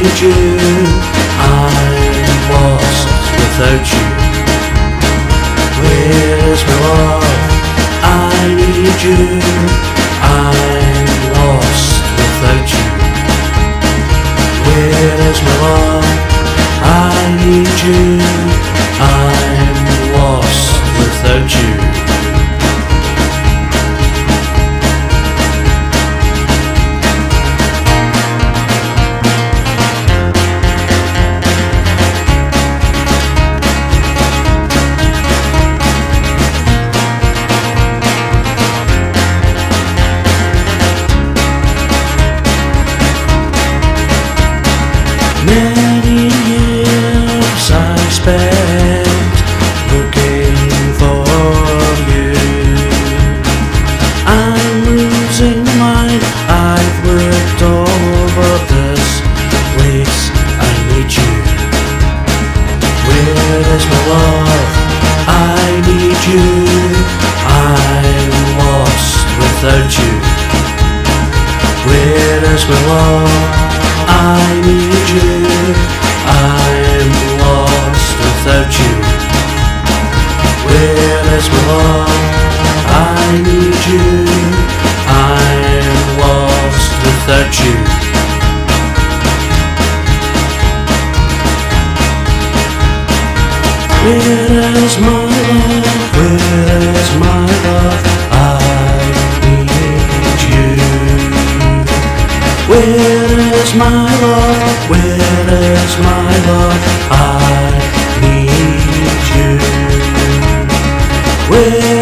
need you. I'm lost without you. Where's my love? I need you. I'm lost without you. Where's my love? I need you. I'm lost without you. Many years I spent looking for you. I'm losing mine. I've worked all over this place. I need you. Where is my love? I need you. I'm lost without you. Where is my love? I need you. I'm lost without you. Where is my love? I need you. I'm lost without you. Where is my love? Where is my love? I need you. Where is my love? Where is my love? I need you. Where